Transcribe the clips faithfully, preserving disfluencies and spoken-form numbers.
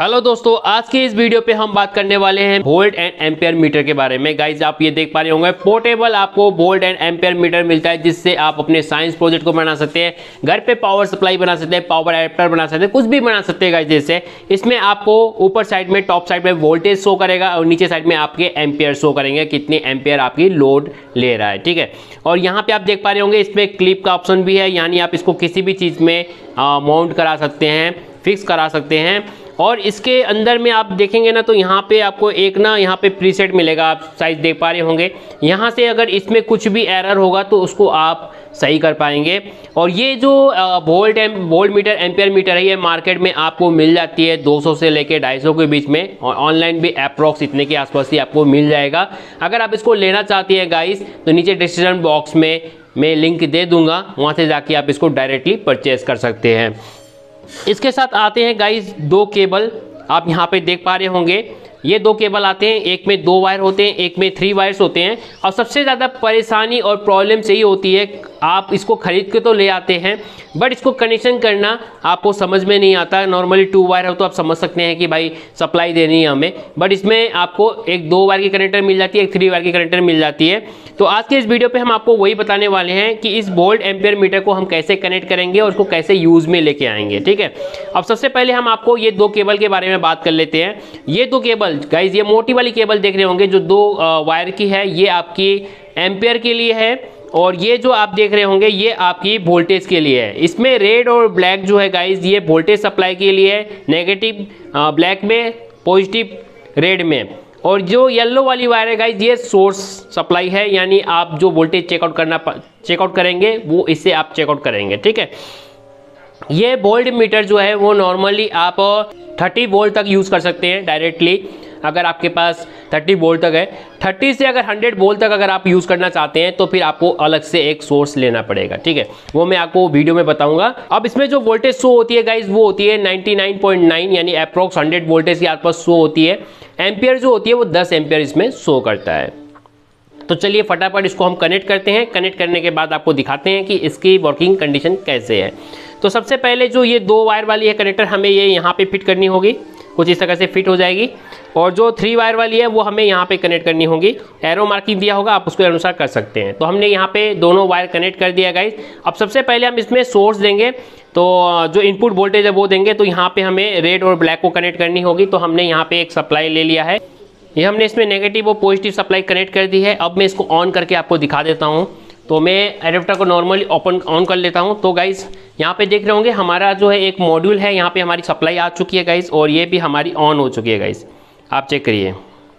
Hello दोस्तों, आज के इस वीडियो पे हम बात करने वाले हैं वोल्ट एंड एम्पेयर मीटर के बारे में। गाइज आप ये देख पा रहे होंगे पोर्टेबल आपको वोल्ट एंड एम्पेयर मीटर मिलता है, जिससे आप अपने साइंस प्रोजेक्ट को बना सकते हैं, घर पे पावर सप्लाई बना सकते हैं, पावर एडेप्टर बना सकते हैं, कुछ भी बना सकते हैं गाइज। जैसे इसमें आपको ऊपर साइड में टॉप साइड में वोल्टेज शो करेगा और नीचे साइड में आपके एम्पेयर शो करेंगे, कितने एम्पेयर आपकी लोड ले रहा है। ठीक है, और यहाँ पे आप देख पा रहे होंगे इसमें क्लिप का ऑप्शन भी है, यानी आप इसको किसी भी चीज़ में माउंट करा सकते हैं, फिक्स करा सकते हैं। और इसके अंदर में आप देखेंगे ना तो यहाँ पे आपको एक ना यहाँ पे प्रीसेट मिलेगा, आप साइज देख पा रहे होंगे। यहाँ से अगर इसमें कुछ भी एरर होगा तो उसको आप सही कर पाएंगे। और ये जो volt M volt meter ampere meter है, ये मार्केट में आपको मिल जाती है दो सौ से लेके ढाई सौ के बीच में, और ऑनलाइन भी अप्रॉक्स इतने के आसपास ही आपको मिल जाएगा। अगर आप इसको लेना चाहती हैं गाइस तो नीचे डिस्क्रिप्शन बॉक्स में मैं लिंक दे दूंगा, वहाँ से जाके आप इसको डायरेक्टली परचेज कर सकते हैं। इसके साथ आते हैं गाइस दो केबल, आप यहाँ पे देख पा रहे होंगे ये दो केबल आते हैं, एक में दो वायर होते हैं, एक में थ्री वायर्स होते हैं। और सबसे ज़्यादा परेशानी और प्रॉब्लम यही होती है, आप इसको खरीद के तो ले आते हैं बट इसको कनेक्शन करना आपको समझ में नहीं आता। नॉर्मली टू वायर हो तो आप समझ सकते हैं कि भाई सप्लाई देनी है हमें, बट इसमें आपको एक दो वायर की कनेक्टर मिल जाती है, एक थ्री वायर की कनेक्टर मिल जाती है। तो आज के इस वीडियो पे हम आपको वही बताने वाले हैं कि इस वोल्ट एम्पेयर मीटर को हम कैसे कनेक्ट करेंगे और उसको कैसे यूज़ में लेके आएंगे। ठीक है, अब सबसे पहले हम आपको ये दो केबल के बारे में बात कर लेते हैं। ये दो केबल गाइज, ये मोटी वाली केबल देख रहे होंगे जो दो वायर की है, ये आपकी एम्पेयर के लिए है, और ये जो आप देख रहे होंगे ये आपकी वोल्टेज के लिए है। इसमें रेड और ब्लैक जो है गाइज, ये वोल्टेज सप्लाई के लिए है, नेगेटिव ब्लैक में, पॉजिटिव रेड में। और जो येलो वाली वायर है गाइज, ये सोर्स सप्लाई है, यानी आप जो वोल्टेज चेकआउट करना चेकआउट करेंगे वो इससे आप चेकआउट करेंगे। ठीक है, ये वोल्ट मीटर जो है वो नॉर्मली आप थर्टी वोल्ट तक यूज़ कर सकते हैं डायरेक्टली। अगर आपके पास थर्टी वोल्ट तक है, थर्टी से अगर हंड्रेड वोल्ट तक अगर आप यूज़ करना चाहते हैं तो फिर आपको अलग से एक सोर्स लेना पड़ेगा। ठीक है, वो मैं आपको वीडियो में बताऊंगा। अब इसमें जो वोल्टेज शो होती है गाइज वो होती है नाइन्टी नाइन पॉइंट नाइन, यानी अप्रॉक्स हंड्रेड वोल्टेज के आसपास शो होती है। एम्पियर जो होती है वो दस एम्पियर इसमें शो करता है। तो चलिए फटाफट इसको हम कनेक्ट करते हैं। कनेक्ट करने के बाद आपको दिखाते हैं कि इसकी वर्किंग कंडीशन कैसे है। तो सबसे पहले जो ये दो वायर वाली है कनेक्टर, हमें ये यहाँ पे फिट करनी होगी, कुछ इस तरह से फिट हो जाएगी। और जो थ्री वायर वाली है वो हमें यहाँ पे कनेक्ट करनी होगी, एरो मार्किंग दिया होगा, आप उसके अनुसार कर सकते हैं। तो हमने यहाँ पे दोनों वायर कनेक्ट कर दिया गाइज। अब सबसे पहले हम इसमें सोर्स देंगे, तो जो इनपुट वोल्टेज है वो देंगे। तो यहाँ पे हमें रेड और ब्लैक को कनेक्ट करनी होगी। तो हमने यहाँ पे एक सप्लाई ले लिया है, ये हमने इसमें नेगेटिव और पॉजिटिव सप्लाई कनेक्ट कर दी है। अब मैं इसको ऑन करके आपको दिखा देता हूँ। तो मैं एडेप्टर को नॉर्मली ओपन ऑन कर लेता हूँ। तो गाइज यहाँ पे देख रहे होंगे हमारा जो है एक मॉड्यूल है, यहाँ पे हमारी सप्लाई आ चुकी है गाइज, और ये भी हमारी ऑन हो चुकी है गाइज। आप चेक करिए,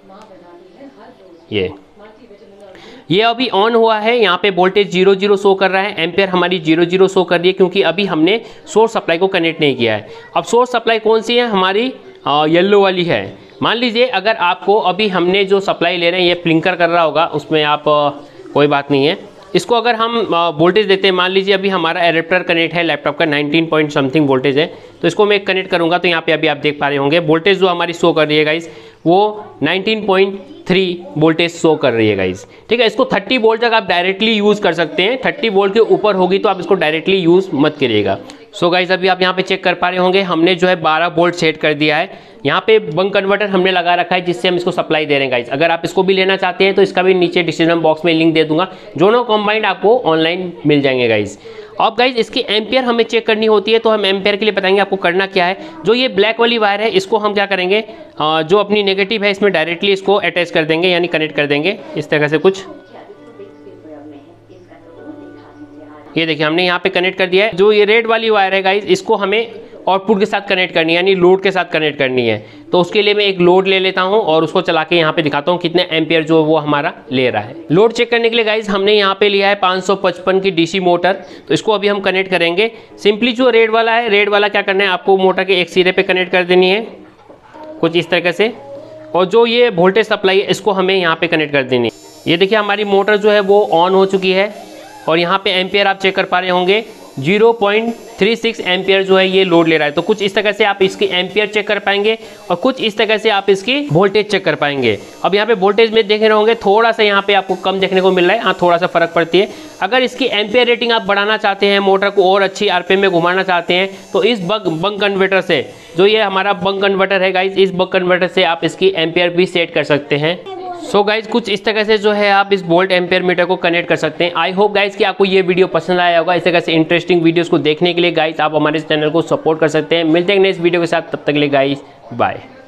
ये ये अभी ऑन हुआ है। यहाँ पे वोल्टेज जीरो जीरो शो कर रहा है, एम्पेयर हमारी जीरो जीरो शो कर रही है, क्योंकि अभी हमने सोर्स सप्लाई को कनेक्ट नहीं किया है। अब सोर्स सप्लाई कौन सी है, हमारी येलो वाली है। मान लीजिए अगर आपको अभी हमने जो सप्लाई ले रहे हैं ये फ्लिंकर कर रहा होगा, उसमें आप आ, कोई बात नहीं है। इसको अगर हम वोल्टेज देते हैं, मान लीजिए अभी हमारा एडेप्टर कनेक्ट है लैपटॉप का, नाइनटीन पॉइंट समथिंग वोल्टेज है, तो इसको मैं कनेक्ट करूंगा। तो यहाँ पे अभी आप देख पा रहे होंगे वोल्टेज जो हमारी शो कर रही है गाइस वो nineteen point three voltage show कर रही है गाइस। ठीक है, इसको थर्टी वोल्ट तक आप डायरेक्टली यूज़ कर सकते हैं। थर्टी वोल्ट के ऊपर होगी तो आप इसको डायरेक्टली यूज़ मत करिएगा। सो गाइस अभी आप यहाँ पे चेक कर पा रहे होंगे हमने जो है बारह वोल्ट सेट कर दिया है। यहाँ पे बंक कन्वर्टर हमने लगा रखा है, जिससे हम इसको सप्लाई दे रहे हैं गाइस। अगर आप इसको भी लेना चाहते हैं तो इसका भी नीचे डिस्क्रिप्शन बॉक्स में लिंक दे दूंगा, दोनों कंबाइंड आपको ऑनलाइन मिल जाएंगे गाइस। अब गाइज इसकी एम्पियर हमें चेक करनी होती है, तो हम एम्पियर के लिए बताएंगे आपको करना क्या है। जो ये ब्लैक वाली वायर है इसको हम क्या करेंगे, जो अपनी नेगेटिव है इसमें डायरेक्टली इसको अटैच कर देंगे, यानी कनेक्ट कर देंगे इस तरह से कुछ। ये देखिए हमने यहाँ पे कनेक्ट कर दिया है। जो ये रेड वाली वायर है गाइज, इसको हमें आउटपुट के साथ कनेक्ट करनी है, यानी लोड के साथ कनेक्ट करनी है। तो उसके लिए मैं एक लोड ले लेता हूं और उसको चला के यहाँ पे दिखाता हूँ कितने एम्पियर जो वो हमारा ले रहा है। लोड चेक करने के लिए गाइज हमने यहाँ पे लिया है पाँच सौ पचपन की डीसी मोटर, तो इसको अभी हम कनेक्ट करेंगे। सिंपली जो रेड वाला है, रेड वाला क्या करना है, आपको मोटर के एक सिरे पे कनेक्ट कर देनी है कुछ इस तरीके से। और जो ये वोल्टेज सप्लाई है इसको हमें यहाँ पे कनेक्ट कर देनी है। ये देखिए हमारी मोटर जो है वो ऑन हो चुकी है, और यहाँ पे एम्पियर आप चेक कर पा रहे होंगे zero point three six ampere जो है ये लोड ले रहा है। तो कुछ इस तरह से आप इसकी एम्पियर चेक कर पाएंगे और कुछ इस तरह से आप इसकी वोल्टेज चेक कर पाएंगे। अब यहाँ पे वोल्टेज में देख रहे होंगे थोड़ा सा यहाँ पे आपको कम देखने को मिल रहा है, हाँ थोड़ा सा फर्क पड़ती है। अगर इसकी एम्पियर रेटिंग आप बढ़ाना चाहते हैं, मोटर को और अच्छी आरपीएम में घुमाना चाहते हैं, तो इस बक बंक कन्वर्टर से, जो ये हमारा बंक कन्वर्टर है गाइज, इस बंक कन्वर्टर से आप इसकी एम्पियर भी सेट कर सकते हैं। सो so गाइज कुछ इस तरह से जो है आप इस वोल्ट एम्पियर मीटर को कनेक्ट कर सकते हैं। आई होप गाइज कि आपको ये वीडियो पसंद आया होगा। इस तरह से इंटरेस्टिंग वीडियोस को देखने के लिए गाइज आप हमारे चैनल को सपोर्ट कर सकते हैं। मिलते हैं नेक्स्ट वीडियो के साथ, तब तक के लिए गाइज बाय।